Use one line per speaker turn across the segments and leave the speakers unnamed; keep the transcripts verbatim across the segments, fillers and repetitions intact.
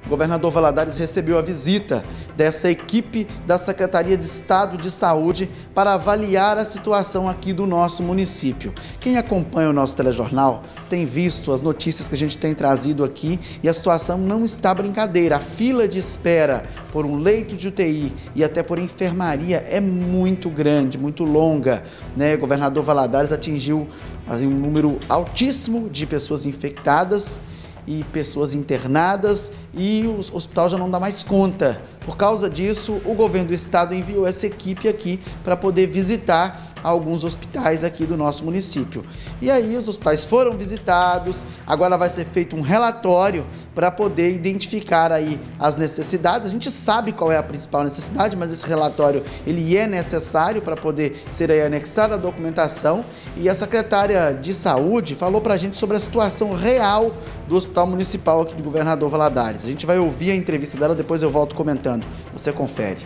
o governador Valadares recebeu a visita dessa equipe da Secretaria de Estado de Saúde para avaliar a situação aqui do nosso município. Quem acompanha o nosso telejornal tem visto as notícias que a gente tem trazido aqui e a situação não está brincadeira. A fila de espera por um leito de U T I e até por enfermaria é muito grande, muito longa, né? O governador Valadares atingiu assim, um número altíssimo de pessoas infectadas e pessoas internadas e o hospital já não dá mais conta. Por causa disso, o governo do estado enviou essa equipe aqui para poder visitar alguns hospitais aqui do nosso município. E aí os hospitais foram visitados, agora vai ser feito um relatório para poder identificar aí as necessidades. A gente sabe qual é a principal necessidade, mas esse relatório ele é necessário para poder ser aí anexado à documentação. E a secretária de Saúde falou para a gente sobre a situação real do Hospital Municipal aqui do Governador Valadares. A gente vai ouvir a entrevista dela, depois eu volto comentando. Você confere.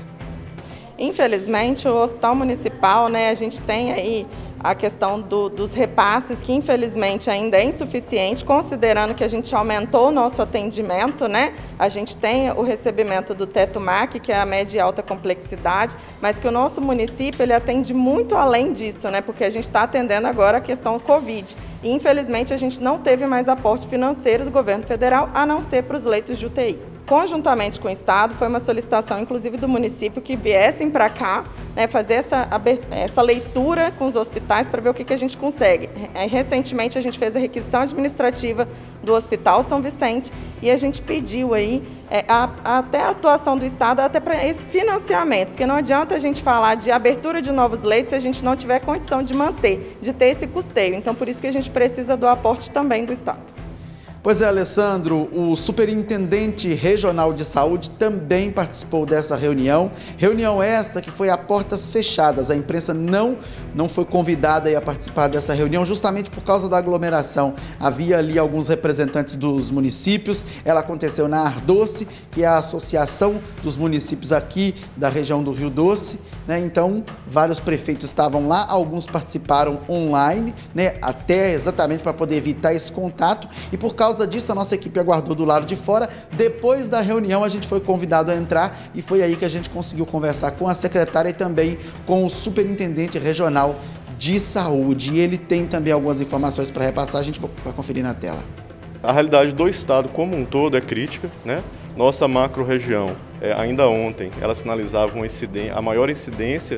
Infelizmente, o Hospital Municipal, né, a gente tem aí a questão do, dos repasses, que infelizmente ainda é insuficiente, considerando que a gente aumentou o nosso atendimento, né? A gente tem o recebimento do Teto M A C, que é a média e alta complexidade, mas que o nosso município ele atende muito além disso, né? Porque a gente está atendendo agora a questão Covid. E infelizmente a gente não teve mais aporte financeiro do governo federal, a não ser para os leitos de U T I. Conjuntamente com o Estado, foi uma solicitação, inclusive do município, que viessem para cá, né, fazer essa, essa leitura com os hospitais para ver o que, que a gente consegue. Recentemente, a gente fez a requisição administrativa do Hospital São Vicente e a gente pediu aí é, a, até a atuação do Estado, até para esse financiamento, porque não adianta a gente falar de abertura de novos leitos se a gente não tiver condição de manter, de ter esse custeio. Então, por isso que a gente precisa do aporte também do Estado.
Pois é, Alessandro, o superintendente regional de saúde também participou dessa reunião. Reunião esta que foi a portas fechadas. A imprensa não, não foi convidada a participar dessa reunião justamente por causa da aglomeração. Havia ali alguns representantes dos municípios. Ela aconteceu na Ardoce, que é a associação dos municípios aqui da região do Rio Doce, né? Então, vários prefeitos estavam lá, alguns participaram online, né? Até exatamente para poder evitar esse contato e por causa Por causa disso, a nossa equipe aguardou do lado de fora. Depois da reunião, a gente foi convidado a entrar e foi aí que a gente conseguiu conversar com a secretária e também com o superintendente regional de saúde. E ele tem também algumas informações para repassar, a gente vai conferir na tela.
A realidade do estado como um todo é crítica, né? Nossa macro-região, é, ainda ontem, ela sinalizava uma incidência, a maior incidência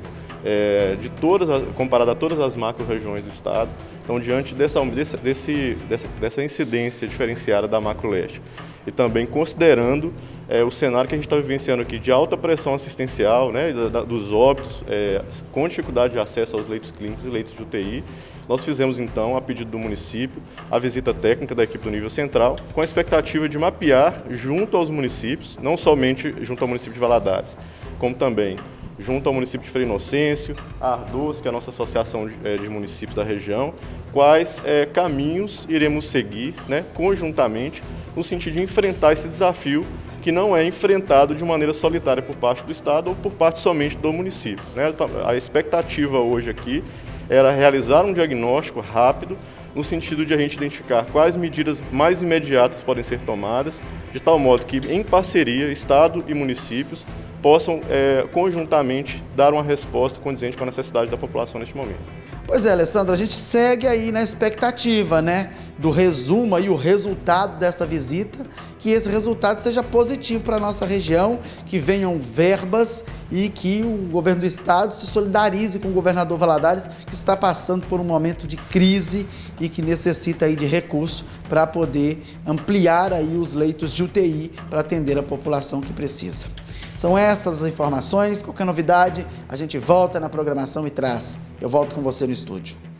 é, de todas, as, comparada a todas as macro-regiões do estado. Então, diante dessa, desse, dessa, dessa incidência diferenciada da macro-leste e também considerando é, o cenário que a gente está vivenciando aqui de alta pressão assistencial, né, da, dos óbitos, é, com dificuldade de acesso aos leitos clínicos e leitos de U T I, nós fizemos então, a pedido do município, a visita técnica da equipe do nível central, com a expectativa de mapear junto aos municípios, não somente junto ao município de Valadares, como também junto ao município de Frei Inocêncio, a Ardoce, que é a nossa associação de, de municípios da região, quais é, caminhos iremos seguir, né, conjuntamente, no sentido de enfrentar esse desafio que não é enfrentado de maneira solitária por parte do Estado ou por parte somente do município, né? A expectativa hoje aqui era realizar um diagnóstico rápido, no sentido de a gente identificar quais medidas mais imediatas podem ser tomadas, de tal modo que, em parceria, Estado e municípios possam é, conjuntamente dar uma resposta condizente com a necessidade da população neste momento.
Pois é, Alessandra, a gente segue aí na expectativa, né, do resumo e o resultado dessa visita, que esse resultado seja positivo para a nossa região, que venham verbas e que o governo do estado se solidarize com o governador Valadares, que está passando por um momento de crise e que necessita aí de recurso para poder ampliar aí os leitos de U T I para atender a população que precisa. São essas as informações. Qualquer novidade, a gente volta na programação e traz. Eu volto com você no estúdio.